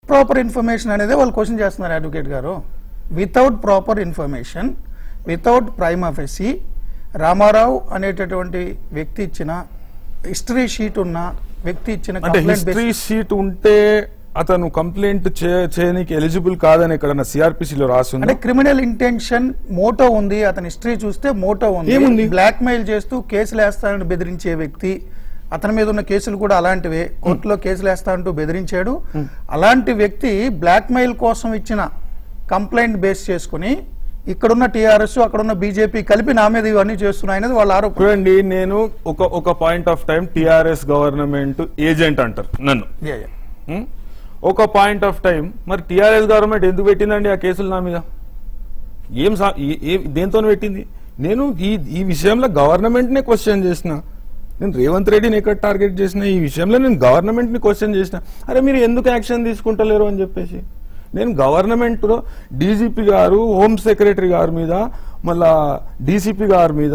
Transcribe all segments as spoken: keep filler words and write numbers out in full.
Proper information అనేది వాళ్ళు question చేస్తున్నారు అడ్వకేట్ గారు. Without proper information, without prime ఆఫెసి రామారావు అనేటటువంటి వ్యక్తి ఇచ్చిన హిస్టరీ షీట్ ఉన్న వ్యక్తి ఇచ్చిన హిస్టరీ షీట్ ఉంటే అతను కంప్లైంట్ చేయడానికి ఎలిజిబుల్ కాదని ఎక్కడన్నా సిఆర్పిసిలో రాసింది. అంటే క్రిమినల్ ఇంటెన్షన్ మోటో ఉంది, అతని హిస్టరీ చూస్తే మోటో ఉంది. బ్లాక్ మెయిల్ చేస్తూ కేసులు వేస్తానని బెదిరించే వ్యక్తి, అతని మీద ఉన్న కేసులు కూడా అలాంటివే, కోర్టులో కేసులు వేస్తానంటూ బెదిరించాడు. అలాంటి వ్యక్తి బ్లాక్ మెయిల్ కోసం ఇచ్చిన కంప్లైంట్ బేస్ చేసుకుని ఇక్కడున్న టీఆర్ఎస్ అక్కడున్న బీజేపీ కలిపి నా మీద ఇవన్నీ చేస్తున్నాయనేది వాళ్ళ ఆరోపణ. చూడండి, నేను ఒక ఒక point of time TRS government agent అంటారు నన్ను, ఒక పాయింట్ ఆఫ్ టైం మరి టీఆర్ఎస్ గవర్నమెంట్ ఎందుకు పెట్టిందండి ఆ కేసులు నా మీద? ఏం దేంతో పెట్టింది? నేను ఈ ఈ విషయంలో గవర్నమెంట్ నే క్వశ్చన్ చేసిన, నేను రేవంత్ రెడ్డిని ఎక్కడ టార్గెట్ చేసిన, ఈ విషయంలో నేను గవర్నమెంట్ ని క్వశ్చన్ చేసిన. అరే మీరు ఎందుకు యాక్షన్ తీసుకుంటలేరు అని చెప్పేసి నేను గవర్నమెంట్ లో డీజీపీ గారు, హోమ్ సెక్రటరీ గారి మీద, మళ్ళా డీసీపీ గారి మీద,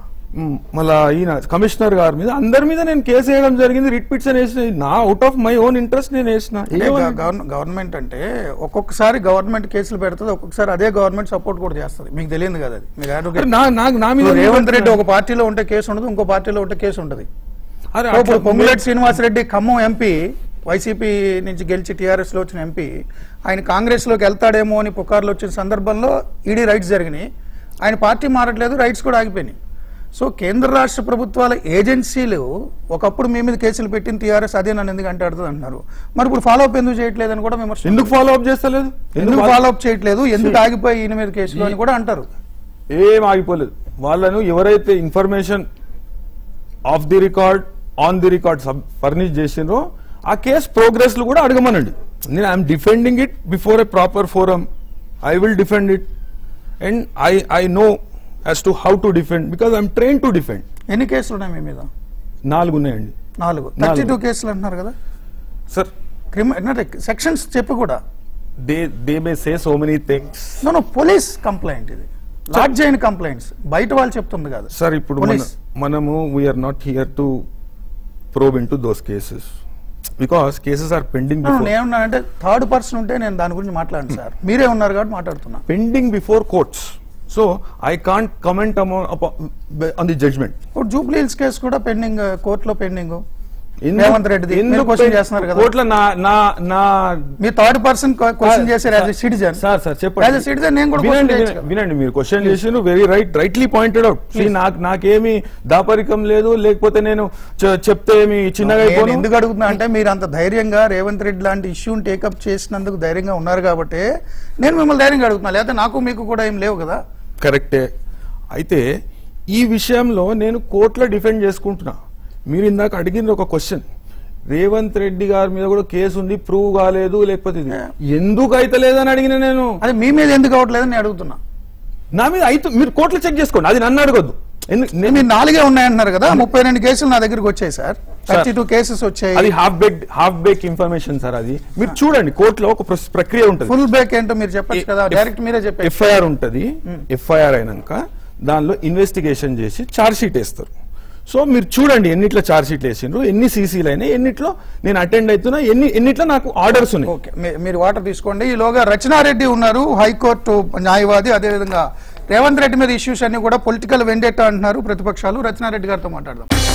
మళ్ళా ఈయన కమిషనర్ గారి మీద, అందరి మీద నేను కేసు వేయడం జరిగింది. రిట్ పిటిషన్ వేసిన, నా out of my own interest నేను వేసిన. గవర్నమెంట్ అంటే ఒక్కొక్కసారి గవర్నమెంట్ కేసులు పెడుతుంది, ఒక్కొక్కసారి అదే గవర్నమెంట్ సపోర్ట్ కూడా చేస్తుంది. మీకు తెలియదు కదా అది. మీకు అడ్వకేట్ రేవంత్ రెడ్డి ఒక పార్టీలో ఉంటే కేసు ఉండదు, ఇంకో పార్టీలో ఉంటే కేసు ఉంటుంది. పొంగులేటి శ్రీనివాసరెడ్డి ఖమ్మం ఎంపీ, వైసీపీ నుంచి గెలిచి టీఆర్ఎస్ లో వచ్చిన ఎంపీ, ఆయన కాంగ్రెస్ లోకి వెళ్తాడేమో అని పుకార్లు వచ్చిన సందర్భంలో ఈడీ రైట్స్ జరిగినాయి. ఆయన పార్టీ మారట్లేదు, రైట్స్ కూడా ఆగిపోయినాయి. సో కేంద్ర రాష్ట్ర ప్రభుత్వాల ఏజెన్సీలు ఒకప్పుడు మీ మీద కేసులు పెట్టిన టీఆర్ఎస్ అదే నన్ను ఎందుకు అంటాడుతుంది అంటున్నారు. మరి ఇప్పుడు ఫాలో అప్ ఎందుకు చేయట్లేదు అని కూడా మేము ఎందుకు ఫాలో అప్ చేస్తలేదు, ఎందుకు ఫాలో అప్ చేయట్లేదు, ఎందుకు ఆగిపోయి ఈయన మీద కేసులు అని కూడా అంటారు. ఏం ఆగిపోలేదు. వాళ్ళను ఎవరైతే information off the record, on the record furnish చేసిండ్రో ఆ కేసు ప్రోగ్రెస్ లో కూడా అడగమనండి. నేను I'm defending it before a proper forum. I will defend it and I I know as to how to defend because I'm trained to defend. ఎన్ని కేసులు ఉన్నాయి మీ మీద? నాలుగు ఉన్నాయండి. నాలుగు థర్టీ టూ కేసులు అంటున్నారు కదా సార్. క్రిమినల్ సెక్షన్స్ చెప్పు కూడా they they may say so many things. No no police complaint, ఇది లాడ్జ్ అయిన కంప్లైంట్స్, బయట వాళ్ళు చెప్తుంది కాదు సార్. ఇప్పుడు మనము we're not here to probe into those cases because cases are pending. నేనున్నానంటే థర్డ్ పర్సన్ ఉంటే నేను దాని గురించి మాట్లాడండి సార్. మీరే ఉన్నారు కాబట్టి మాట్లాడుతున్నా. Pending before courts. So I can't comment on, on the judgment. Jubilee hills case కూడా పెండింగ్, కోర్టులో పెండింగ్. రేవంత్ రెడ్డి క్వశ్చన్ చేస్తున్నారు కదా కోర్టులో. నా నా నా మీ థర్డ్ పర్సన్ క్వశ్చన్ చేశారు as a citizen. Sir sir చెప్పండి. యాజ్ ఎ సిటిజన్ నేను కూడా వినండి, మీరు క్వశ్చన్ చేసిరు, very right, rightly pointed out. నాకు నాకేమి దాపరికం లేదు, లేకపోతే నేను చెప్తే ఏమి చిన్నగా ఎందుకు అడుగుతున్నా అంటే మీరు అంత ధైర్యంగా రేవంత్ రెడ్డి లాంటి ఇష్యూని టేకప్ చేసినందుకు ధైర్యంగా ఉన్నారు కాబట్టి నేను మిమ్మల్ని ధైర్యంగా అడుగుతున్నా, లేకపోతే నాకు మీకు కూడా ఏం లేవు కదా. కరెక్టే. అయితే ఈ విషయంలో నేను కోర్టులో డిఫెండ్ చేసుకుంటున్నా. మీరు ఇందాక అడిగిన ఒక క్వశ్చన్, రేవంత్ రెడ్డి గారి మీద కూడా కేసు ఉంది, ప్రూవ్ కాలేదు, లేకపోతే ఎందుకు అయితే లేదని అడిగిన నేను. అది మీ మీద ఎందుకు అవట్లేదని అడుగుతున్నా. నా మీద అయితే మీరు కోర్టులో చెక్ చేసుకోండి, అది నన్ను అడగొద్దు. మీరు నాలుగే ఉన్నాయంటున్నారు కదా, ముప్పై రెండు కేసులు నా దగ్గరకు వచ్చాయి సార్. థర్టీ టూ కేసెస్ వచ్చాయి. అది half baked half baked information sir. అది మీరు చూడండి, కోర్టులో ఒక ప్రక్రియ ఉంటుంది. ఫుల్ బేక్ ఏంటో మీరు చెప్పచ్చు కదా, డైరెక్ట్ మీరే చెప్పారు. ఎఫ్ఐఆర్ ఉంటుంది. ఎఫ్ఐఆర్ అయినాక దానిలో ఇన్వెస్టిగేషన్ చేసి ఛార్జ్ షీట్ వేస్తారు. సో మీరు చూడండి ఎన్నిట్లో ఛార్జ్ షీట్లు వేసిండ్రు, ఎన్ని సీసీలు అయినాయి, ఎన్నిట్లో నేను అటెండ్ అవుతున్నా, ఎన్ని ఎన్నిట్లో నాకు ఆర్డర్స్ ఉన్నాయి. ఓకే, మీరు వాటర్ తీసుకోండి. ఈలోగా రచనారెడ్డి ఉన్నారు, హైకోర్టు న్యాయవాది. అదేవిధంగా రేవంత్ రెడ్డి మీద ఇష్యూస్ అన్ని కూడా పొలిటికల్ వెండేటా అంటున్నారు ప్రతిపక్షాలు. రచనారెడ్డి గారితో మాట్లాడదాం.